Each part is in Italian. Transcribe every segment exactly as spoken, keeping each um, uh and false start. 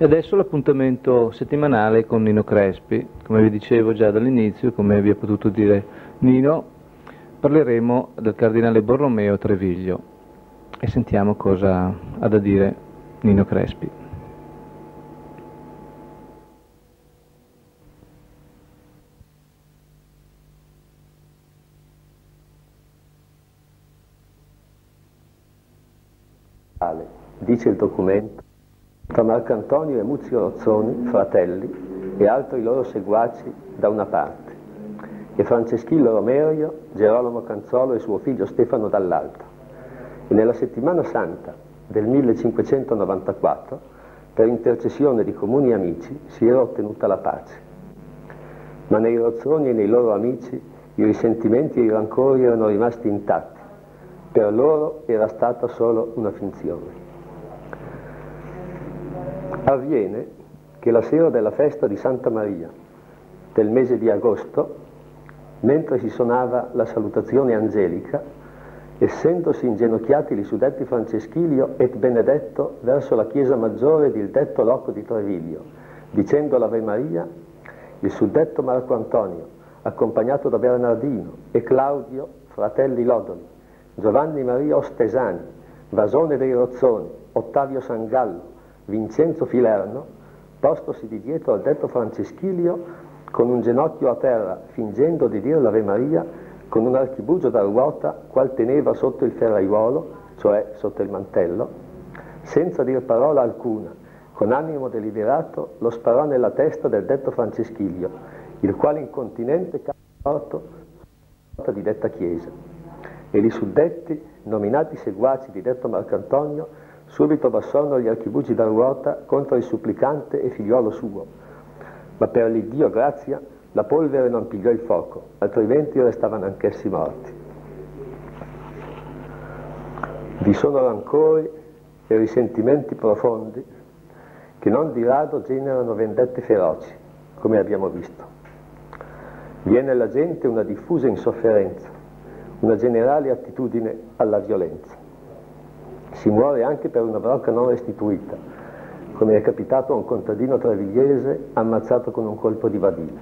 E adesso l'appuntamento settimanale con Nino Crespi. Come vi dicevo già dall'inizio, come vi ha potuto dire Nino, parleremo del cardinale Borromeo Treviglio e sentiamo cosa ha da dire Nino Crespi. Dice il documento, tra Marcantonio e Muzio Rozzoni, fratelli, e altri loro seguaci da una parte, e Franceschillo Romerio, Gerolamo Canzolo e suo figlio Stefano dall'altra. E nella settimana santa del millecinquecentonovantaquattro, per intercessione di comuni amici, si era ottenuta la pace. Ma nei Rozzoni e nei loro amici i risentimenti e i rancori erano rimasti intatti. Per loro era stata solo una finzione. Avviene che la sera della festa di Santa Maria del mese di agosto, mentre si suonava la salutazione angelica, essendosi inginocchiati li suddetti Franceschilio et Benedetto verso la chiesa maggiore del detto loco di Treviglio, dicendo l'Ave Maria, il suddetto Marco Antonio, accompagnato da Bernardino e Claudio, fratelli Lodoli, Giovanni Maria Ostesani, Vasone dei Rozzoni, Ottavio Sangallo, Vincenzo Filerno, postosi di dietro al detto Franceschilio, con un ginocchio a terra, fingendo di dire l'Ave Maria, con un archibugio da ruota, qual teneva sotto il ferraiuolo, cioè sotto il mantello, senza dir parola alcuna, con animo deliberato, lo sparò nella testa del detto Franceschilio, il quale incontinente cadde morto di detta chiesa. E li suddetti, nominati seguaci di detto Marcantonio, subito bassòno gli archibugi da ruota contro il supplicante e figliuolo suo, ma per l'Iddio grazia la polvere non pigliò il fuoco, altrimenti restavano anch'essi morti. Vi sono rancori e risentimenti profondi che non di rado generano vendette feroci, come abbiamo visto. Vi è nella gente una diffusa insofferenza, una generale attitudine alla violenza. Si muore anche per una brocca non restituita, come è capitato a un contadino trevigliese ammazzato con un colpo di badile.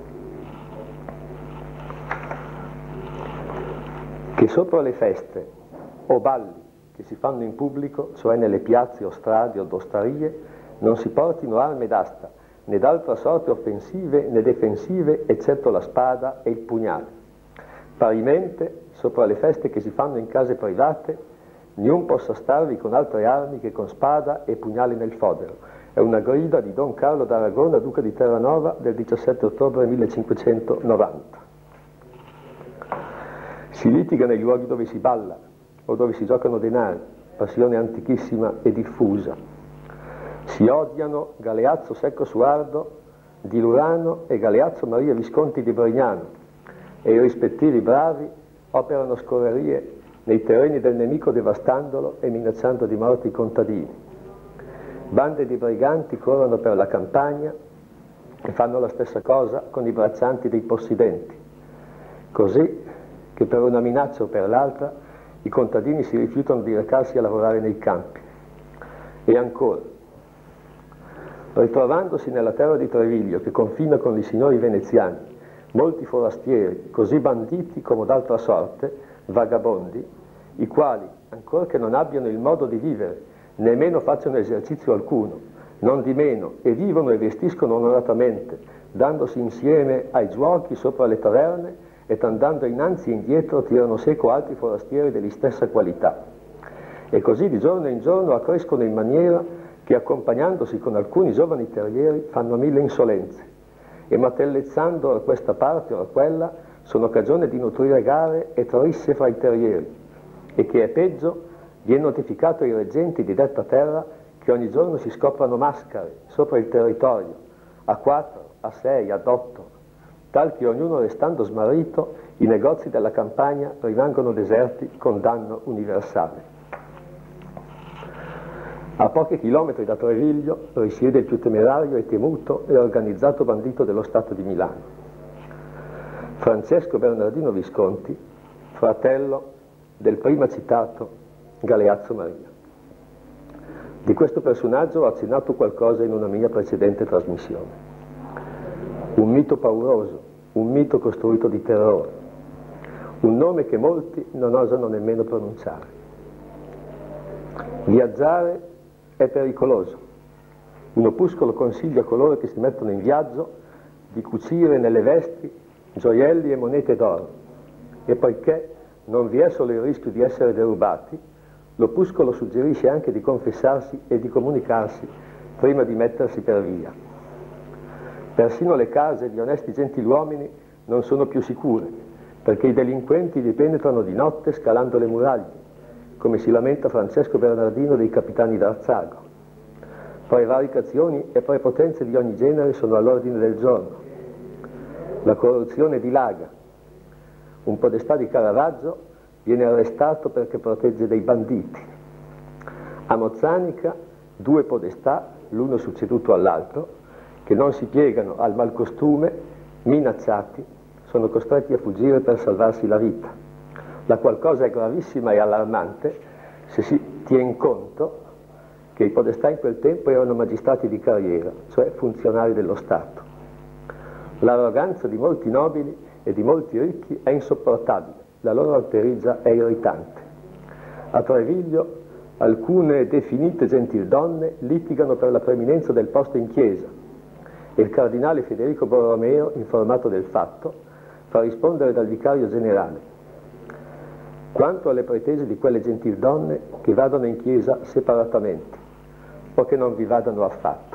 Che sopra le feste o balli che si fanno in pubblico, cioè nelle piazze o strade o d'osterie, non si portino armi d'asta, né d'altra sorte offensive né difensive, eccetto la spada e il pugnale. Parimente, sopra le feste che si fanno in case private, niun possa starvi con altre armi che con spada e pugnali nel fodero. È una grida di Don Carlo d'Aragona, duca di Terranova, del diciassette ottobre millecinquecentonovanta. Si litiga nei luoghi dove si balla o dove si giocano denari, passione antichissima e diffusa. Si odiano Galeazzo Secco Suardo di Lurano e Galeazzo Maria Visconti di Brignano, e i rispettivi bravi operano scorrerie nei terreni del nemico, devastandolo e minacciando di morte i contadini. Bande di briganti corrono per la campagna e fanno la stessa cosa con i braccianti dei possidenti, così che per una minaccia o per l'altra i contadini si rifiutano di recarsi a lavorare nei campi. E ancora, ritrovandosi nella terra di Treviglio, che confina con i signori veneziani, molti forastieri, così banditi come d'altra sorte, vagabondi, i quali, ancor che non abbiano il modo di vivere, nemmeno facciano esercizio alcuno, non di meno, e vivono e vestiscono onoratamente, dandosi insieme ai giochi sopra le taverne, ed andando innanzi e indietro tirano seco altri forastieri della stessa qualità. E così di giorno in giorno accrescono in maniera che, accompagnandosi con alcuni giovani terrieri, fanno mille insolenze, e martellezzando a questa parte o a quella, sono cagione di nutrire gare e trisse fra i terrieri, e che è peggio, viene notificato ai reggenti di detta terra che ogni giorno si scoprano maschere sopra il territorio, a quattro, a sei, ad otto, tal che ognuno restando smarrito, i negozi della campagna rimangono deserti con danno universale. A pochi chilometri da Treviglio risiede il più temerario e temuto e organizzato bandito dello Stato di Milano, Francesco Bernardino Visconti, fratello del prima citato Galeazzo Maria. Di questo personaggio ho accennato qualcosa in una mia precedente trasmissione. Un mito pauroso, un mito costruito di terrore, un nome che molti non osano nemmeno pronunciare. Viaggiare è pericoloso. Un opuscolo consiglia a coloro che si mettono in viaggio di cucire nelle vesti gioielli e monete d'oro, e poiché non vi è solo il rischio di essere derubati, l'opuscolo suggerisce anche di confessarsi e di comunicarsi prima di mettersi per via. Persino le case di onesti gentiluomini non sono più sicure, perché i delinquenti vi penetrano di notte scalando le muraglie, come si lamenta Francesco Bernardino dei capitani d'Arzago. Prevaricazioni e prepotenze di ogni genere sono all'ordine del giorno. La corruzione dilaga. Un podestà di Caravaggio viene arrestato perché protegge dei banditi. A Mozzanica due podestà, l'uno succeduto all'altro, che non si piegano al malcostume, minacciati, sono costretti a fuggire per salvarsi la vita. La qual cosa è gravissima e allarmante se si tiene conto che i podestà in quel tempo erano magistrati di carriera, cioè funzionari dello Stato. L'arroganza di molti nobili e di molti ricchi è insopportabile, la loro alterigia è irritante. A Treviglio alcune definite gentildonne litigano per la preeminenza del posto in chiesa e il cardinale Federico Borromeo, informato del fatto, fa rispondere dal vicario generale: quanto alle pretese di quelle gentildonne che vadano in chiesa separatamente o che non vi vadano affatto.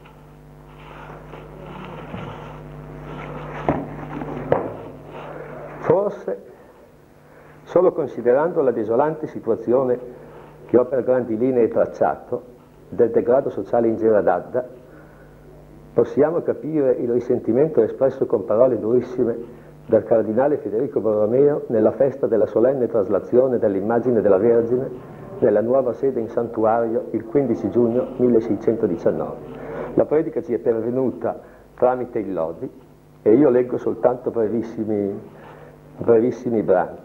Forse, solo considerando la desolante situazione che ho per grandi linee tracciato del degrado sociale in Geradadda, possiamo capire il risentimento espresso con parole durissime dal cardinale Federico Borromeo nella festa della solenne traslazione dell'immagine della Vergine nella nuova sede in santuario il quindici giugno milleseicentodiciannove. La predica ci è pervenuta tramite il Lodi e io leggo soltanto brevissimi, brevissimi brani.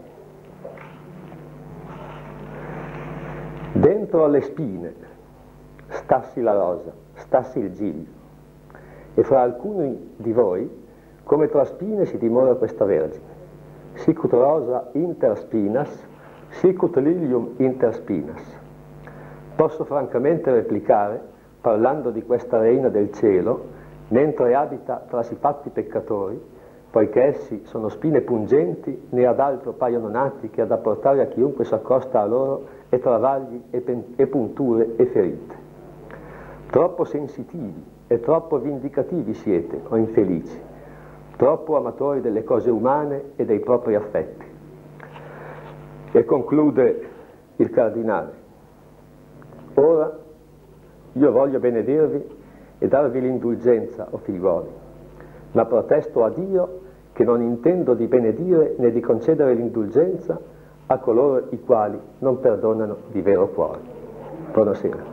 Dentro alle spine stassi la rosa, stassi il giglio, e fra alcuni di voi come tra spine si dimora questa Vergine. Sicut rosa inter spinas, sicut lilium inter spinas. Posso francamente replicare, parlando di questa reina del cielo, mentre abita tra sifatti peccatori, poiché essi sono spine pungenti, né ad altro paiono nati che ad apportare a chiunque s'accosta a loro e travagli e, pen- e punture e ferite. Troppo sensitivi e troppo vindicativi siete, o infelici, troppo amatori delle cose umane e dei propri affetti. E conclude il cardinale: ora io voglio benedirvi e darvi l'indulgenza, o figliuoli, ma protesto a Dio che non intendo di benedire né di concedere l'indulgenza a coloro i quali non perdonano di vero cuore. Buonasera.